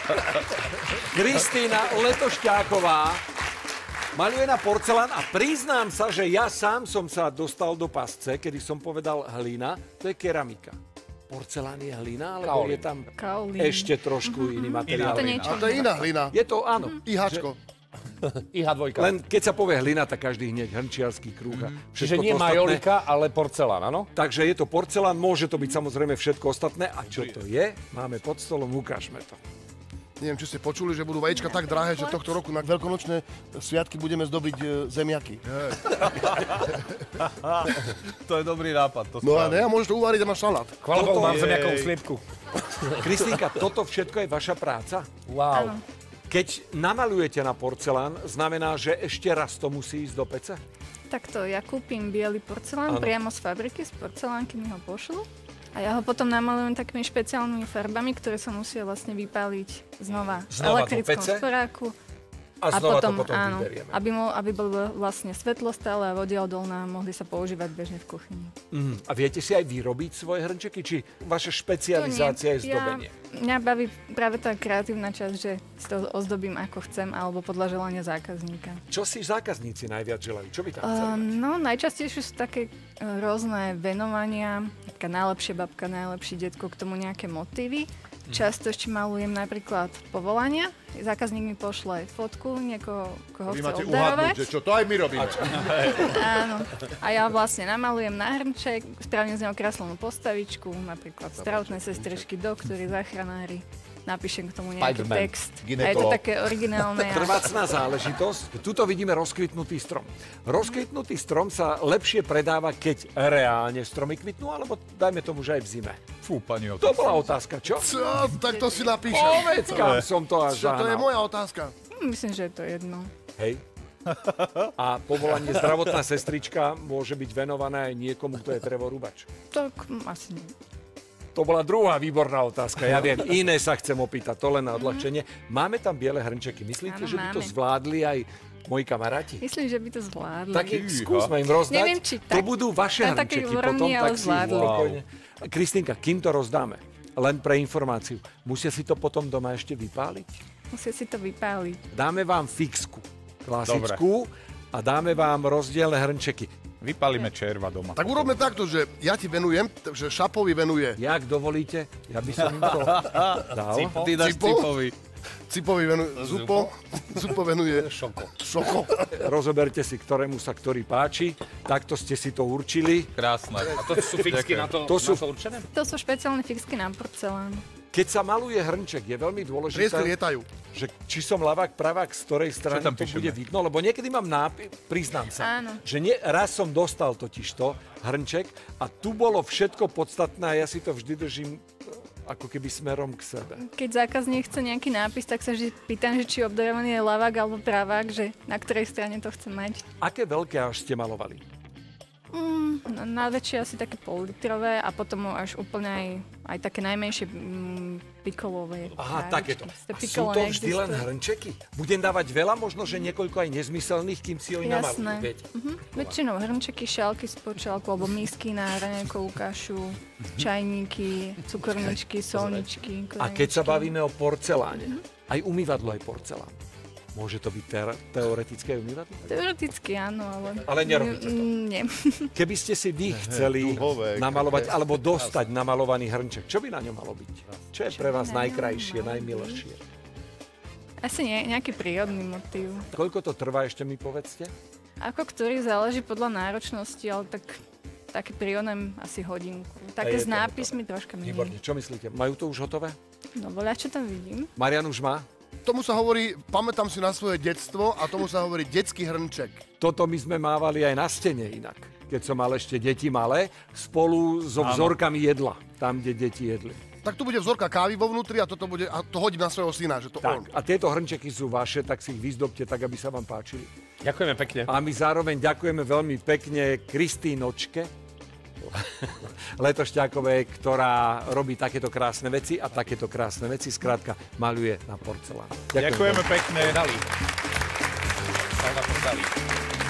Kristína Letošťáková maľuje na porcelán a priznám sa, že ja sám som sa dostal do pasce, kedy som povedal hlina, to je keramika. Porcelán je hlina, alebo je tam ešte trošku iný materiál? To je iná hlina. Je to, áno. IHčko. IH2. Len keď sa povie hlina, tak každý hneď hrnčiarsky krúh. Čiže nie majolika, ale porcelán, áno? Takže je to porcelán, môže to byť samozrejme všetko ostatné. A čo to je? Máme pod stolom, ukážme to. Neviem, či ste počuli, že budú vajíčka tak drahé, že tohto roku na veľkonočné sviatky budeme zdobiť zemiaky. To je dobrý nápad. No a ne, a môžeš to uvariť a máš šalát. Chvála Bohu, mám zemiakovú sliepku. Kristýnka, toto všetko je vaša práca? Wow. Keď namalujete na porcelán, znamená, že ešte raz to musí ísť do pece? Takto, ja kúpim biely porcelán priamo z fabriky, z porcelánky mi ho pošlu. A ja ho potom namalujem takými špeciálnymi farbami, ktoré sa musia vlastne vypáliť znova v elektrickom sporáku. A znova to potom vyberieme. Aby bol vlastne svetlostále a vodeodolná, mohli sa používať bežne v kuchyni. A viete si aj vyrobiť svoje hrnčeky? Či vaša špecializácia je zdobenie? Mňa baví práve tá kreatívna časť, že si to ozdobím ako chcem, alebo podľa želania zákazníka. Čo si zákazníci najviac želajú? Čo by tam chceli? No, najčastejšie sú také rôzne venovania, taká najlepšia babka, najlepší detko, k tomu nejaké motívy. Často ešte malujem napríklad povolania. Zákazník mi pošle fotku niekoho, koho chce obdarovať. Vy máte uhadnúť, že čo to aj my robíme. Áno. A ja vlastne namalujem na hrnček, spravím z neho kreslenú postavičku, napríklad zdravotné sestričky, doktori, záchranári. Napíšem k tomu nejaký text. A je to také originálne. Trvácna záležitosť. Tuto vidíme rozkvitnutý strom. Rozkvitnutý strom sa lepšie predáva, keď reálne stromy kvitnú, alebo dajme tomu, že aj v zime. Fú, pani To bola otázka, čo? Čo? Tak to si napíšem. Povedz, kam som to až Čo, to je zahnal. moja otázka. Myslím, že je to jedno. Hej. A povolanie zdravotná sestrička môže byť venované aj niekomu, kto je drevorúbač. Tak asi nie. To bola druhá výborná otázka. Ja viem, iné sa chcem opýtať, to len na odľahčenie. Máme tam biele hrnčeky. Myslíte, Áno, že by to máme. zvládli aj moji kamaráti? Myslím, že by to zvládli. Tak skúsme im rozdať. Neviem, či To tak. budú vaše Na takej hrnčeky úrovni, potom, ale tak si zvládli. spokojne. Kristýnka, kým to rozdáme? Len pre informáciu. Musia si to potom doma ešte vypáliť? Musia si to vypáliť. Dáme vám fixku, klasickú, a dáme vám rozdielne hrnčeky. Vypalíme červa doma. Tak urobme takto, že ja ti venujem, že Šapovi venuje. Jak dovolíte, ja by som im to dal. Ty dáš Cipovi. Cipovi venuje Zupo venuje Šoko. Rozoberte si, ktorému sa ktorý páči. Takto ste si to určili. Krásne. A to sú fixky na to určené? To sú špeciálne fixky na porcelán. Keď sa maluje hrnček, je veľmi dôležité, Triesky lietajú. že či som ľavák, pravák, z ktorej strany tam to píšeme? bude vidno, lebo niekedy mám priznám sa, Áno. že raz som dostal totižto hrnček a tu bolo všetko podstatné a ja si to vždy držím ako keby smerom k sebe. Keď zákazník chce nejaký nápis, tak sa vždy pýtam, že či obdarovaný je ľavák alebo pravák, že na ktorej strane to chce mať. Aké veľké až ste malovali? Najväčšie asi také pol-litrové a potom až úplne aj také najmenšie pikolové. Aha, takéto. A sú Piccolo to vždy len neexistuje. hrnčeky? Budem dávať veľa, možno, že niekoľko aj nezmyselných, kým si ho namalujú. Jasné. Väčšinou hrnčeky, šálky z počálku alebo misky na raňajkovú kašu, čajníky, cukorničky, solničky, A keď sa koreničky. bavíme o porceláne, aj umývadlo je porcelán. Môže to byť teoretické umývadlo? Teoreticky áno, ale... Ale nerobíte to. Nie. Keby ste si vy chceli duhové, namalovať alebo dostať namalovaný hrnček, čo by na ňom malo byť? Čo je pre vás najkrajšie, najmilšie? Asi nejaký prírodný motív. Koľko to trvá, ešte mi povedzte? Ako ktorý záleží podľa náročnosti, ale tak také prírodné asi hodinku. Také s nápismi troška menej. Výborne, čo myslíte? Majú to už hotové? No voľa, čo tam vidím. Marian už má? Tomu sa hovorí, pamätám si na svoje detstvo a tomu sa hovorí detský hrnček. Toto my sme mávali aj na stene inak. Keď som mal ešte deti malé, spolu so vzorkami jedla, tam, kde deti jedli. Tak tu bude vzorka kávy vo vnútri a toto bude, a to hodím na svojho syna, že to on. Tak, a tieto hrnčeky sú vaše, tak si ich vyzdobte tak, aby sa vám páčili. Ďakujeme pekne. A my zároveň ďakujeme veľmi pekne Kristínočke Letošťákovej, ktorá robí takéto krásne veci a takéto krásne veci, skrátka, maľuje na porcelán. Ďakujeme pekne. Dali. Sa na to dali.